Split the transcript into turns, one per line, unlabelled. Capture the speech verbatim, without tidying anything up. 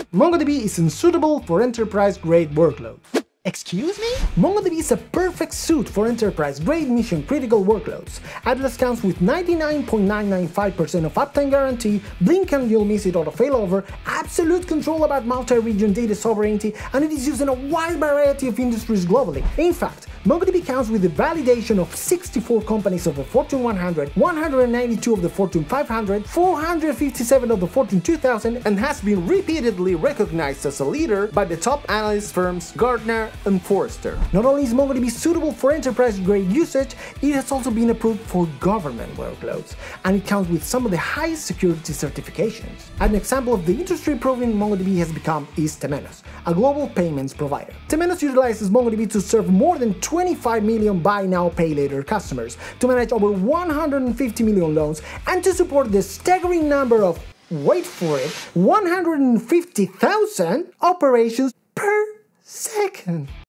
MongoDB is unsuitable for enterprise-grade workloads.
Excuse me?
MongoDB is a perfect suit for enterprise-grade mission-critical workloads. Atlas counts with ninety-nine point nine nine five percent of uptime guarantee, blink and you'll miss it auto-failover, absolute control about multi-region data sovereignty, and it is used in a wide variety of industries globally. In fact, MongoDB counts with the validation of sixty-four companies of the Fortune one hundred, one hundred ninety-two of the Fortune five hundred, four hundred fifty-seven of the Fortune two thousand, and has been repeatedly recognized as a leader by the top analyst firms Gartner and Forrester. Not only is MongoDB suitable for enterprise-grade usage, it has also been approved for government workloads, and it counts with some of the highest security certifications. An example of the industry-proven MongoDB has become is Temenos, a global payments provider. Temenos utilizes MongoDB to serve more than twenty-five million buy now, pay later customers, to manage over one hundred fifty million loans, and to support the staggering number of, wait for it, one hundred fifty thousand operations per second.